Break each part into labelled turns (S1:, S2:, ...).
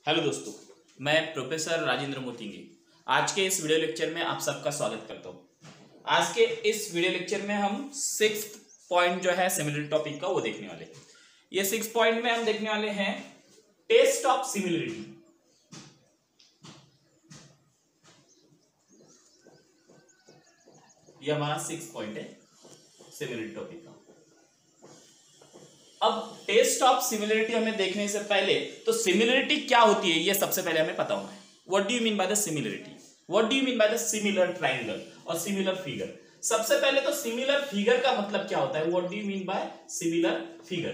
S1: Hello दोस्तों, मैं professor Rajendra Motinge आज के इस वीडियो लेक्चर में आप सबका स्वागत करता हूँ। आज के इस वीडियो लेक्चर में हम 6th पॉइंट जो है सिमिलरिटी टॉपिक का वो देखने वाले हैं। ये 6th पॉइंट में हम देखने वाले हैं टेस्ट ऑफ सिमिलरिटी। ये हमारा 6th पॉइंट है सिमिलरिटी टॉपिक का। अब टेस्ट ऑफ सिमिलरिटी हमें देखने से पहले तो सिमिलरिटी क्या होती है ये सबसे पहले हमें पता होना है। What do you mean by the similarity, what do you mean by the similar triangle और सिमिलर फिगर। सबसे पहले तो सिमिलर फिगर का मतलब क्या होता है, what do you mean by similar figure.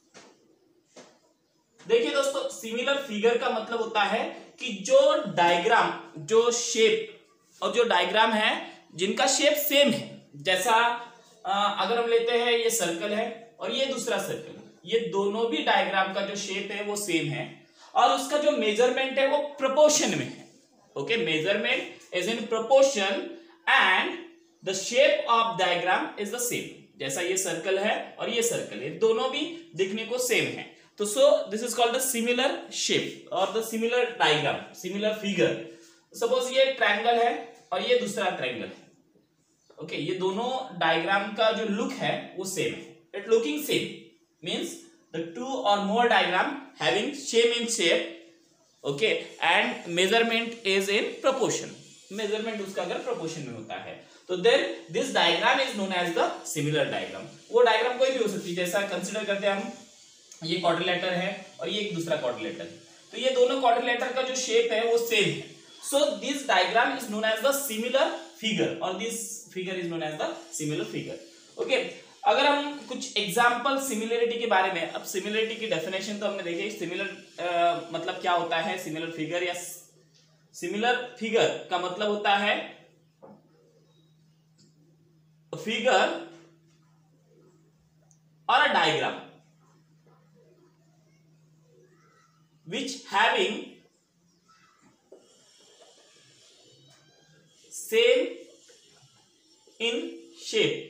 S1: देखिए दोस्तों, सिमिलर फिगर का मतलब होता है कि जो डायग्राम, जो शेप और जो डायग्राम है जिनका शेप सेम है। जैसा अगर हम लेते हैं ये सर्कल है और ये दूसरा सर्कल, ये दोनों भी डायग्राम का जो शेप है वो सेम है और उसका जो मेजरमेंट है वो प्रोपोर्शन में है। Okay, measurement is in proportion and the shape of diagram is the same. जैसा ये सर्कल है और ये सर्कल है, दोनों भी दिखने को सेम है, तो so this is called the similar shape और the similar diagram, similar figure. Suppose ये ट्रायंगल है और ये दूसरा ट्रायंगल है। ओके, ये दोनों डायग्राम का जो लुक है वो सेम है। It looking same means the two or more diagram having same in shape, okay, and measurement is in proportion. Measurement उसका अगर proportion में होता है तो then this diagram is known as the similar diagram. वो diagram कोई भी हो सकती है। जैसा consider करते हैं हम, ये quadrilateral है और ये एक दूसरा quadrilateral है, तो ये दोनों quadrilateral का जो shape है वो same है। So this diagram is known as the similar figure or this figure is known as the similar figure. Okay, अगर हम कुछ एग्जाम्पल सिमिलरिटी के बारे में, अब सिमिलरिटी की डेफिनेशन तो हमने देखी। सिमिलर मतलब क्या होता है, सिमिलर फिगर या सिमिलर फिगर का मतलब होता है फिगर और a diagram which having same in shape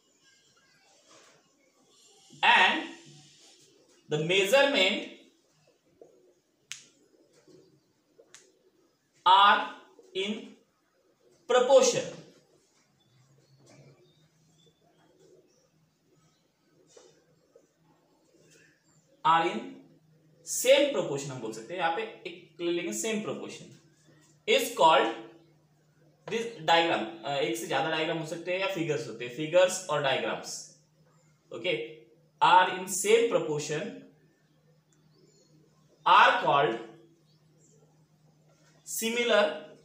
S1: and the measurement are in proportion. are in same proportion हम बोल सकते हैं। यहाँ पे एक ले लेंगे same proportion is called this diagram। एक से ज्यादा डायग्राम हो सकते हैं या फिगर्स होते हैं, फिगर्स और diagrams. Okay, are in same proportion are called similar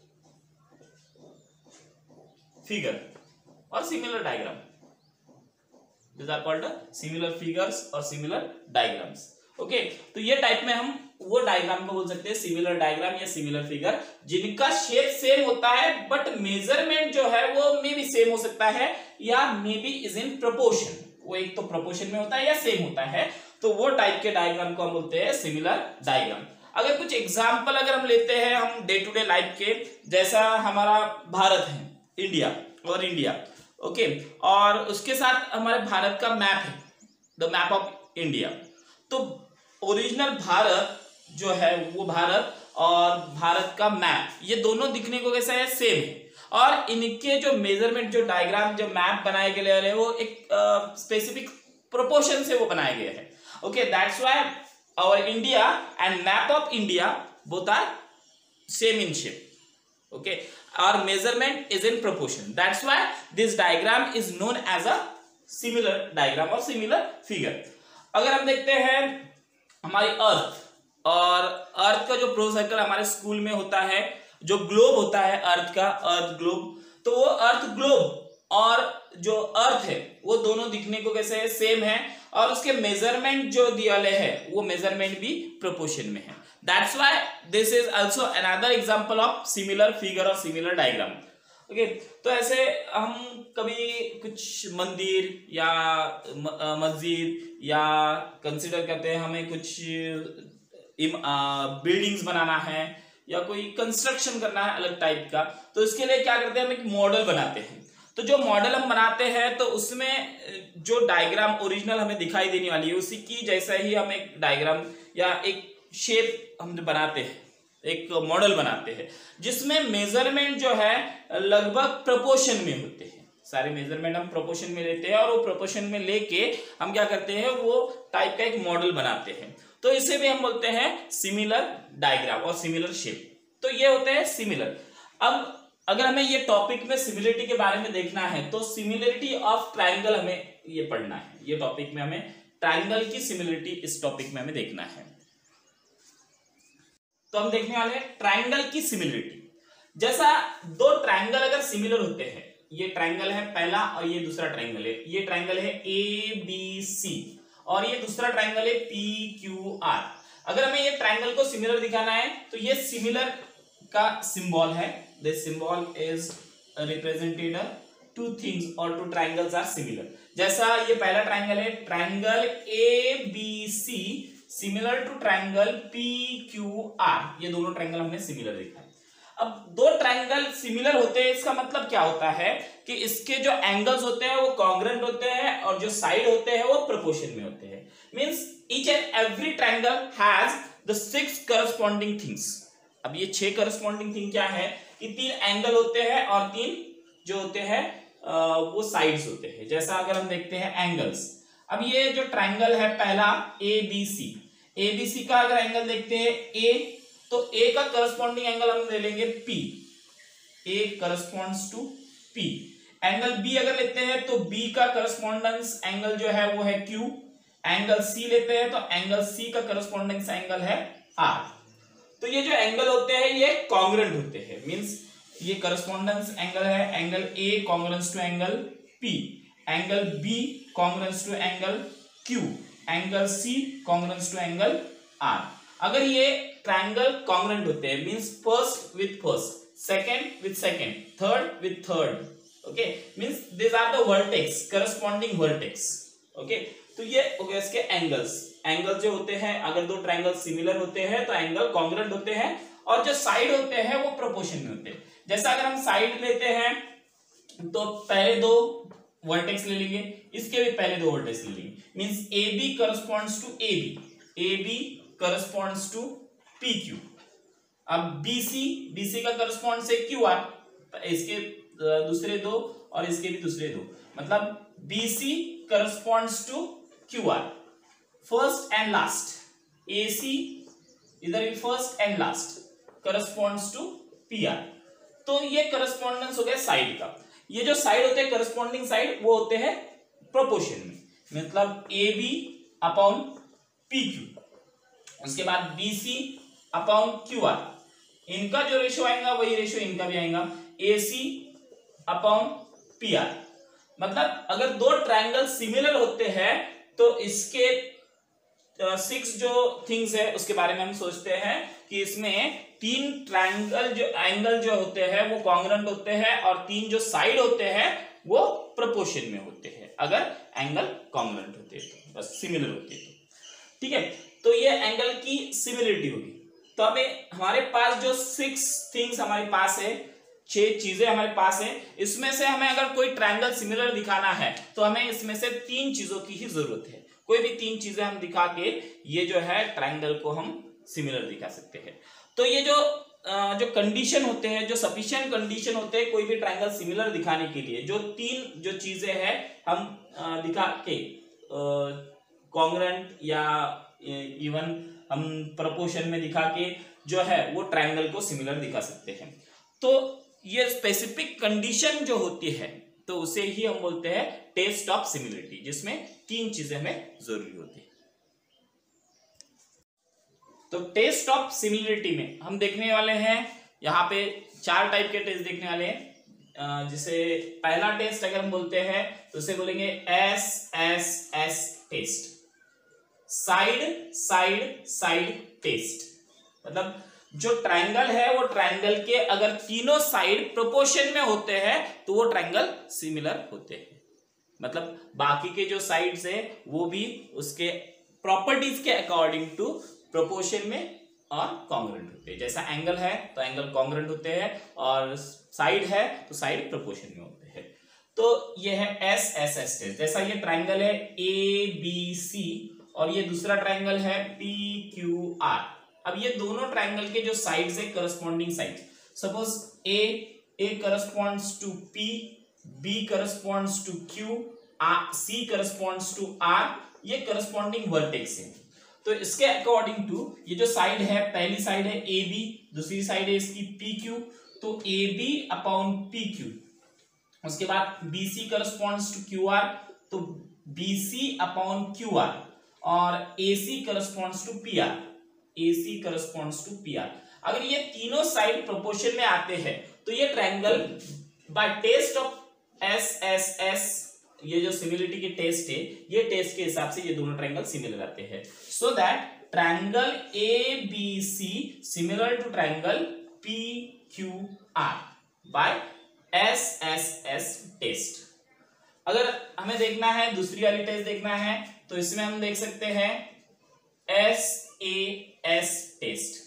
S1: figure or similar diagram. These are called similar figures or similar diagrams. Okay, तो ये टाइप में हम वो डायग्राम को बोल सकते हैं सिमिलर डायग्राम या सिमिलर फिगर, जिनका शेप सेम होता है बट मेजरमेंट जो है वो मे बी सेम हो सकता है या may be is in proportion. वो एक तो प्रोपोर्शन में होता है या सेम होता है, तो वो टाइप के डायग्राम को हम बोलते हैं सिमिलर डायग्राम। अगर कुछ एग्जांपल अगर हम लेते हैं हम डे टू डे लाइफ के, जैसा हमारा भारत है, इंडिया और इंडिया, ओके, और उसके साथ हमारे भारत का मैप है, द मैप ऑफ इंडिया। तो ओरिजिनल भारत जो है वो भारत और भारत का मैप, ये दोनों दिखने को कैसा है, सेम है, और इनके जो मेजरमेंट, जो डायग्राम, जो मैप बनाए गए हैं वो एक स्पेसिफिक प्रोपोर्शन से वो बनाए गए हैं। Okay, that's why our India and map of India both are same in shape. Okay, और measurement is in proportion, that's why this diagram is known as a similar diagram और similar figure. अगर हम देखते हैं हमारी अर्थ, और अर्थ का जो प्रो सर्कल हमारे स्कूल में होता है, जो ग्लोब होता है अर्थ का, अर्थ ग्लोब, तो वो अर्थ ग्लोब और जो अर्थ है वो दोनों दिखने को कैसे है, सेम है, और उसके मेजरमेंट जो दिया है वो मेजरमेंट भी प्रोपोर्शन में है। That's why this is also another example of similar figure और सिमिलर डायग्राम। ओके, तो ऐसे हम कभी कुछ मंदिर या मस्जिद या कंसिडर करते हैं, हमें कुछ बिल्डिंग्स बनाना है या कोई कंस्ट्रक्शन करना है अलग टाइप का, तो इसके लिए क्या करते हैं, हम एक मॉडल बनाते हैं। तो जो मॉडल हम बनाते हैं तो उसमें जो डायग्राम ओरिजिनल हमें दिखाई देने वाली है उसी की जैसा ही हम एक डायग्राम या एक शेप हम बनाते हैं, एक मॉडल बनाते हैं जिसमें मेजरमेंट जो है लगभग प्रोपोर्शन में होते हैं। सारे मेजरमेंट हम प्रोपोर्शन में लेते हैं और वो प्रोपोर्शन में लेके हम क्या करते हैं, वो टाइप का एक मॉडल बनाते हैं। तो इसे भी हम बोलते हैं सिमिलर डायग्राम और सिमिलर शेप। तो ये होते हैं सिमिलर। अब अगर हमें ये टॉपिक में सिमिलरिटी के बारे में देखना है तो सिमिलरिटी ऑफ ट्राइंगल हमें ये पढ़ना है। ये टॉपिक में हमें ट्राइंगल की सिमिलरिटी इस टॉपिक में हमें देखना है। तो हम देखने वाले हैं ट्राइंगल की सिमिलरिटी। जैसा दो ट्राइंगल अगर सिमिलर होते हैं, ये ट्राइंगल है पहला और ये दूसरा ट्राइंगल है, ये ट्राइंगल है ABC और ये दूसरा ट्राइंगल है PQR। अगर हमें ये ट्राइंगल को सिमिलर दिखाना है तो ये सिमिलर का सिंबल है। This symbol is represented two things और टू ट्राइंगल्स आर सिमिलर। जैसा ये पहला ट्राइंगल है, triangle ABC similar to triangle PQR, ये दोनों ट्राइंगल हमने सिमिलर देखा है। अब दो ट्राइंगल सिमिलर होते हैं, इसका मतलब क्या होता है कि इसके जो एंगल्स होते हैं वो कॉन्ग्रुएंट होते हैं और जो साइड होते हैं वो प्रोपोर्शन में होते हैं। Means each and every triangle has the 6 corresponding things. अब ये 6 करस्पॉन्डिंग थिंग क्या है कि 3 एंगल होते हैं और 3 जो होते हैं वो साइड्स होते हैं। जैसा अगर हम देखते हैं एंगल्स, अब ये जो ट्राइंगल है पहला ABC का अगर एंगल देखते हैं A, तो A का करस्पॉन्डिंग एंगल हम ले लेंगे P, A corresponds to P। Angle B अगर लेते हैं तो B का करस्पॉन्डेंस एंगल जो है वो है Q। एंगल C लेते हैं तो एंगल C का करस्पॉन्डेंस एंगल है R। तो ये जो एंगल होते हैं ये कॉन्ग्रुएंट होते हैं, मींस ये करस्पॉन्डेंस एंगल है, angle A congruence to angle P, angle B congruence to angle Q, angle C congruence to angle R। अगर ये ट्राइंगल कॉन्ग्रुएंट होते हैं, means first with first, second with second, third with third, okay, means this are the vertex, corresponding vertex, okay. तो ये हो गया इसके angles. Angle जो होते हैं, अगर दो ट्राइंगल सिमिलर होते हैं तो एंगल कॉन्ग्रुएंट होते हैं और जो साइड होते हैं वो प्रोपोर्शन में होते हैं। जैसा अगर हम साइड लेते हैं तो पहले दो वर्टेक्स ले लेंगे, इसके भी पहले दो वर्टेक्स ले लेंगे, means AB corresponds to AB corresponds to PQ। अब BC का करस्पॉन्ड से QR, इसके दूसरे दो और इसके भी दूसरे दो, मतलब BC corresponds to QR। First and last AC इधर भी first and last corresponds to PR। तो ये करस्पॉन्डेंस हो गया साइड का। ये जो साइड होते हैं करस्पॉन्डिंग साइड वो होते हैं प्रोपोर्शन में, मतलब AB अपॉन PQ, उसके बाद BC अपॉन QR, इनका जो रेशो आएगा वही रेशो इनका भी आएगा, AC अपॉन PR। मतलब अगर दो ट्राइंगल सिमिलर होते हैं तो इसके 6 जो थिंग्स है उसके बारे में हम सोचते हैं कि इसमें 3 ट्राइंगल जो एंगल जो होते हैं वो कॉन्ग्रुएंट होते हैं और 3 जो साइड होते हैं वो प्रोपोर्शन में होते हैं, अगर एंगल कॉन्ग्रुएंट होते हैं तो, बस सिमिलर होते हैं तो, ठीक है। तो ये एंगल की सिमिलरिटी होगी। तो हमें हमारे पास जो 6 थिंग्स हमारे पास है, 6 चीजें हमारे पास है, इसमें से हमें अगर कोई ट्राइंगल सिमिलर दिखाना है तो हमें इसमें से 3 चीजों की ही जरूरत है। कोई भी 3 चीजें हम दिखा के ये जो है ट्राइंगल को हम सिमिलर दिखा सकते हैं। तो ये जो कंडीशन होते हैं, जो सफिशिएंट कंडीशन होते हैं कोई भी ट्राइंगल सिमिलर दिखाने के लिए, जो 3 जो चीजें हैं हम दिखा के कॉन्ग्रुएंट या इवन हम प्रोपोर्शन में दिखा के जो है वो ट्राइंगल को सिमिलर दिखा सकते हैं। तो ये स्पेसिफिक कंडीशन जो होती है तो उसे ही हम बोलते हैं टेस्ट ऑफ सिमिलरिटी, जिसमें 3 चीजें हमें जरूरी होती है। तो टेस्ट ऑफ सिमिलरिटी में हम देखने वाले हैं, यहाँ पे 4 टाइप के टेस्ट देखने वाले हैं। जिसे पहला टेस्ट अगर हम बोलते हैं तो उसे बोलेंगे SSS टेस्ट, साइड टेस्ट। मतलब जो ट्राइंगल है वो ट्राइंगल के अगर तीनों साइड प्रोपोर्शन में होते हैं तो वो ट्राइंगल सिमिलर होते हैं, मतलब बाकी के जो साइड्स है वो भी उसके प्रॉपर्टीज के अकॉर्डिंग टू प्रोपोर्शन में और कॉन्ग्रुएंट होते हैं। जैसा एंगल है तो एंगल कॉन्ग्रुएंट होते हैं और साइड है तो साइड प्रोपोर्शन में होते हैं। तो ये है SSS टेस्ट। जैसा ये ट्राइंगल है ABC और ये दूसरा ट्राइंगल है PQR, अब ये दोनों ट्राइंगल के जो साइड्स है corresponding side, suppose A corresponds to P, B corresponds to Q, C corresponds to R, ये करस्पॉन्डिंग वर्टेक्स है। तो इसके अकॉर्डिंग टू ये जो साइड है, पहली साइड है ए बी, दूसरी साइड है इसकी पी क्यू, तो A B upon P Q, उसके बाद B C corresponds to Q R, तो B C upon Q R, और A C corresponds to P R, A C corresponds to P R. अगर ये तीनों साइड प्रोपोर्शन में आते हैं तो ये triangle by test of S S S, ये जो सिमिलरिटी के टेस्ट है, ये टेस्ट के हिसाब से ये दोनों ट्रायंगल सिमिलर आते हैं। So that triangle A B C similar to triangle P Q R by S S S test. अगर हमें देखना है दूसरी वाली टेस्ट देखना है तो इसमें हम देख सकते हैं एस ए एस टेस्ट,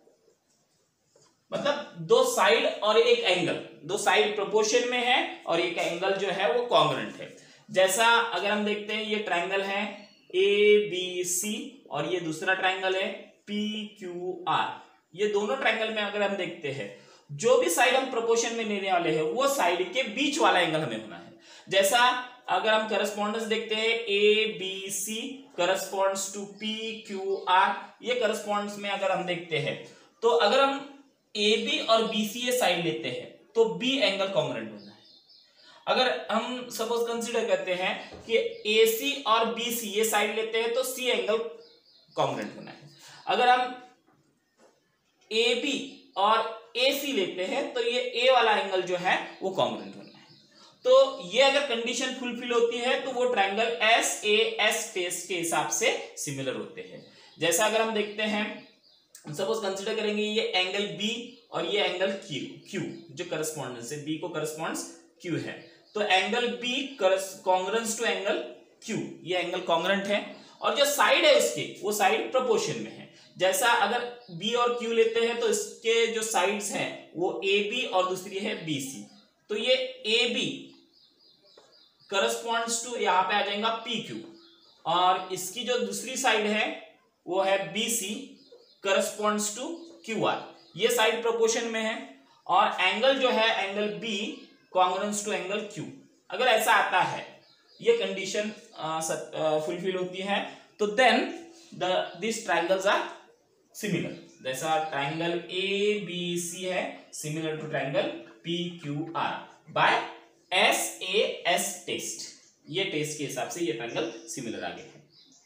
S1: मतलब दो साइड और एक एंगल, दो साइड प्रोपोर्शन में है और एक एंगल जो है वो कॉन्ग्रुएंट है। जैसा अगर हम देखते हैं ये ट्रायंगल है ए बी सी और ये दूसरा ट्रायंगल है पी क्यू आर, ये दोनों ट्रायंगल में अगर हम देखते हैं जो भी साइड हम प्रोपोर्शन में लेने वाले हैं वो साइड के बीच वाला एंगल हमें होना है। जैसा अगर हम करस्पॉन्डेंस देखते हैं A B C corresponds to P Q R, ये करस्पॉन्ड्स में अगर हम देखते हैं तो अगर हम ए बी और बी सी ये साइड लेते हैं तो बी एंगल कॉन्ग्रुएंट होना है। अगर हम सपोज कंसीडर करते हैं कि ए सी और बी सी ये साइड लेते हैं तो सी एंगल कॉन्ग्रुएंट होना है। अगर हम ए बी और ए सी लेते हैं तो ये ए वाला एंगल जो है वो कॉन्ग्रुएंट होना है। तो ये अगर कंडीशन फुलफिल होती है तो वो triangle S A S test के हिसाब से सिमिलर होते हैं। जैसा अगर हम देखते हैं, सपोज कंसीडर करेंगे ये एंगल बी और ये एंगल क्यू जो करस्पॉन्डेंस है, बी को करस्पॉन्ड्स क्यू है, तो angle B congruence to angle Q, ये एंगल कॉन्ग्रुएंट है और जो साइड है उसके वो साइड प्रोपोर्शन में है। जैसा अगर बी और क्यू लेते हैं तो इसके जो साइड्स हैं वो ए बी और दूसरी है बी सी, तो ये ए बी करस्पॉन्ड्स टू यहां पे आ जाएगा पी क्यू और इसकी जो दूसरी साइड है वो है B C corresponds to Q R, ये साइड प्रोपोर्शन में है और एंगल जो है angle B congruence to angle Q. अगर ऐसा आता है, ये कंडीशन फुलफिल होती है, तो then this triangles are similar. जैसा ट्रायंगल ए बी सी है similar to triangle P Q R by S A S test, ये टेस्ट के हिसाब से ये ट्रायंगल सिमिलर आ गए हैं।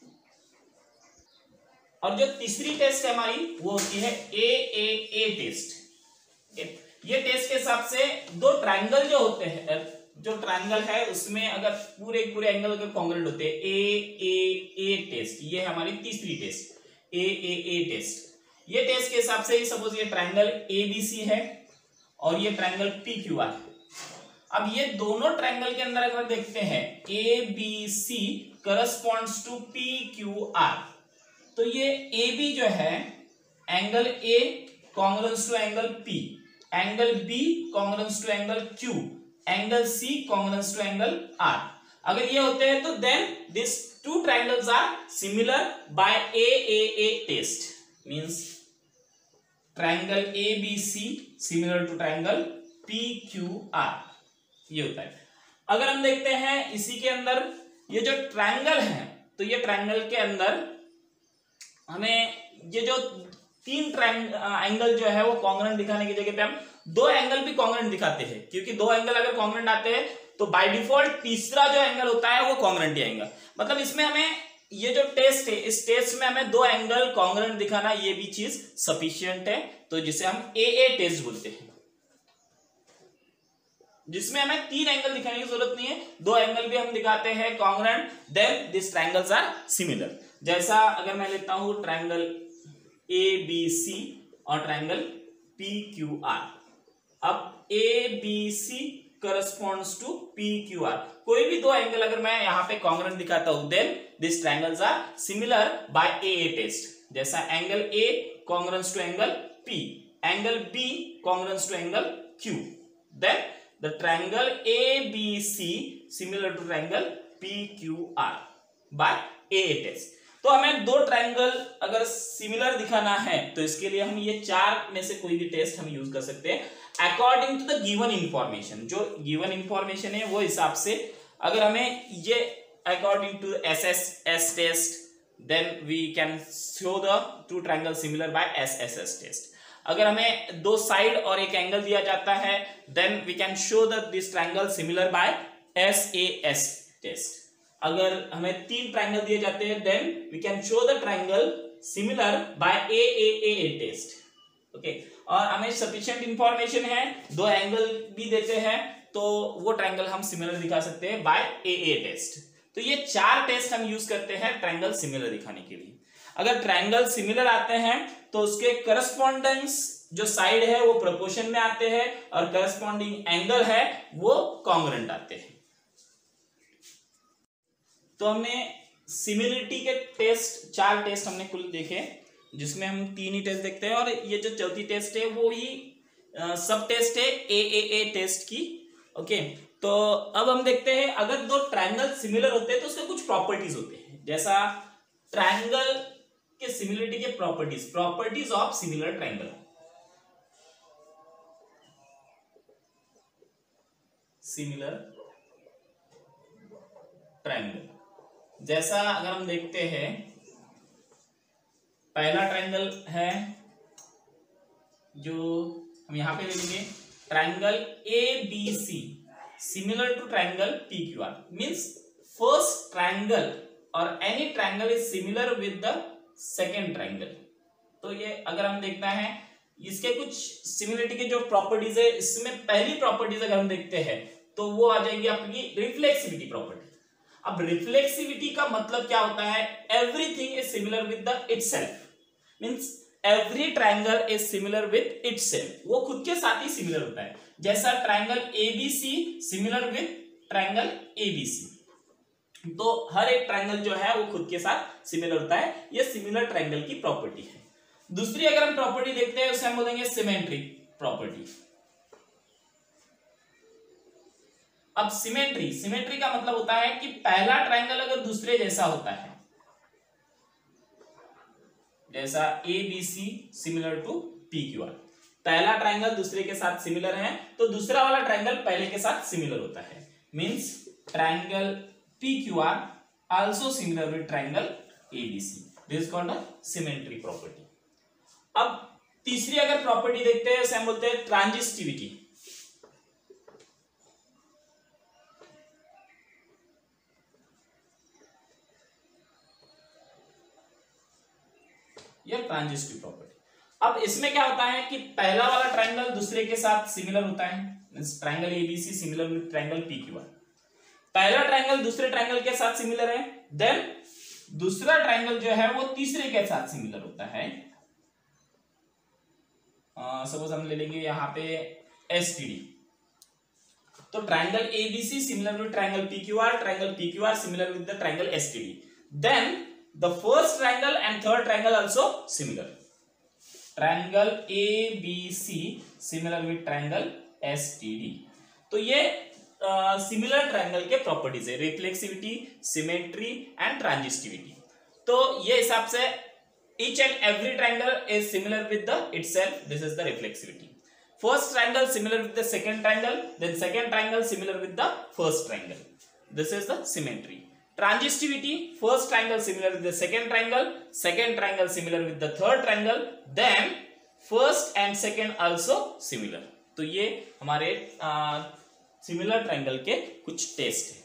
S1: और जो तीसरी टेस्ट है हमारी वो होती है ए टेस्ट। ये टेस्ट के हिसाब से दो ट्रायंगल जो होते हैं, जो ट्रायंगल है उसमें अगर पूरे एंगल अगर कॉन्ग्रुएंट होते हैं, ए टेस्ट, ये हमारी तीसरी टेस्ट ए टेस्ट। ये टेस्ट के हिसाब से सपोज ये ट्रायंगल ए बी सी है और ये ट्रायंगल पी क्यू आर। अब ये दोनों ट्रायंगल के अंदर अगर देखते हैं A B C corresponds to P Q R, तो ये ए बी जो है angle A congruence to angle P, angle B congruence to angle Q, angle C congruence to angle R. अगर ये होते हैं तो then this two triangles are similar by A test, means triangle A B C similar to triangle P Q R, ये होता है। अगर हम देखते हैं इसी के अंदर ये जो ट्रायंगल है तो ये ट्रायंगल के अंदर हमें ये जो तीन एंगल जो है वो कॉन्ग्रुएंट दिखाने की जगह पे हम दो एंगल भी कॉन्ग्रुएंट दिखाते हैं, क्योंकि दो एंगल अगर कॉन्ग्रुएंट आते हैं तो बाय डिफॉल्ट तीसरा जो एंगल होता है वो कॉन्ग्रुएंट ही आएगा। मतलब इसमें हमें ये जो टेस्ट है, इस टेस्ट में हमें दो एंगल कॉन्ग्रुएंट दिखाना, ये भी चीज सफिशिएंट है, तो जिसे हम ए टेस्ट बोलते हैं, जिसमें हमें तीन एंगल दिखाने की जरूरत नहीं है, दो एंगल भी हम दिखाते हैं congruent, then this triangles are similar. जैसा अगर मैं लेता हूं ट्रायंगल ए बी सी और ट्रायंगल पी क्यू आर, अब A B C corresponds to P Q R, कोई भी दो एंगल अगर मैं यहां पे कॉन्ग्रुएंट दिखाता हूं then this triangles are similar by A test. जैसा angle A congruence to angle P, angle B congruence to angle Q, then the triangle A B C similar to triangle P Q R by A test. तो हमें दो triangle अगर similar दिखाना है तो इसके लिए हम ये चार में से कोई भी टेस्ट हम यूज कर सकते हैं according to the given information. जो गिवन इंफॉर्मेशन है वो हिसाब से अगर हमें ये according to S test then we can show the two triangle similar by S test. अगर हमें दो साइड और एक एंगल दिया जाता है then we can show the this triangle similar by S test. अगर हमें तीन ट्रायंगल दिए जाते हैं then we can show the triangle similar by A test. Okay, और हमें सफिशिएंट इंफॉर्मेशन है, दो एंगल भी देते हैं तो वो ट्रायंगल हम सिमिलर दिखा सकते हैं बाय ए टेस्ट। तो ये चार टेस्ट हम यूज करते हैं ट्रायंगल सिमिलर दिखाने के लिए। अगर ट्रायंगल सिमिलर आते हैं तो उसके करस्पॉन्डेंस जो साइड है वो प्रोपोर्शन में आते हैं और करस्पॉन्डिंग एंगल है वो कॉन्ग्रुएंट आते हैं। तो हमने सिमिलरिटी के टेस्ट, चार टेस्ट हमने कुल देखे, जिसमें हम तीन ही टेस्ट देखते हैं और ये जो चौथी टेस्ट है वो ही सब टेस्ट है ए टेस्ट की। ओके, तो अब हम देखते हैं अगर दो ट्रायंगल सिमिलर होते हैं तो उसके कुछ प्रॉपर्टीज होते हैं। जैसा ट्रायंगल के सिमिलरिटी के properties of similar triangle. Similar triangle जैसा अगर हम देखते हैं, पहला ट्रायंगल है जो हम यहां पे ले लेंगे, triangle ABC similar to triangle PQR means first triangle और any triangle is similar with the second triangle. तो ये अगर हम देखना है इसके कुछ सिमिलरिटी के जो प्रॉपर्टीज है, इसमें पहली प्रॉपर्टीज अगर हम देखते हैं तो वो आ जाएगी आपकी रिफ्लेक्सिविटी प्रॉपर्टी। अब रिफ्लेक्सिविटी का मतलब क्या होता है, everything is similar with the itself means every triangle is similar with itself, वो खुद के साथ ही सिमिलर होता है। जैसा triangle ABC similar with triangle ABC, तो हर एक ट्रायंगल जो है वो खुद के साथ सिमिलर होता है। ये सिमिलर ट्रायंगल की प्रॉपर्टी है। दूसरी अगर हम प्रॉपर्टी देखते हैं उसे हम बोलेंगे सिमेट्री प्रॉपर्टी। अब सिमेट्री का मतलब होता है कि पहला ट्रायंगल अगर दूसरे जैसा होता है, जैसा ABC सिमिलर टू PQR, पहला ट्रायंगल दूसरे के साथ सिमिलर है तो दूसरा वाला ट्रायंगल पहले के साथ सिमिलर होता है। Means triangle PQR also similar with triangle ABC, this is called a symmetry property. अब तीसरी अगर प्रॉपर्टी देखते हैं उसे हम बोलते हैं ट्रांजिस्टिविटी। ये ट्रांजिस्टिव प्रॉपर्टी। अब इसमें क्या होता है कि पहला वाला ट्रायंगल दूसरे के साथ सिमिलर होता है, triangle ABC similar with triangle PQR। पहला ट्रायंगल दूसरे ट्रायंगल के साथ सिमिलर है, देन दूसरा ट्रायंगल जो है वो तीसरे के साथ सिमिलर होता है। सपोज हम ले लेंगे यहाँ पे STD, तो triangle ABC similar with triangle PQR similar with the triangle STD, then the first triangle and third triangle also similar, triangle ABC similar with triangle STD। तो ये सिमिलर ट्रायंगल के प्रॉपर्टीज है, रिफ्लेक्सिविटी, सिमेट्री एंड ट्रांजिस्टिविटी। तो ये हिसाब से each and every triangle is similar with the itself, this is the reflexivity। first triangle similar with the second triangle, then second triangle similar with the first triangle, this is the symmetry। Transitivity, first triangle similar with the second triangle similar with the third triangle, then first and second also similar. तो ये हमारे similar triangle के कुछ test है।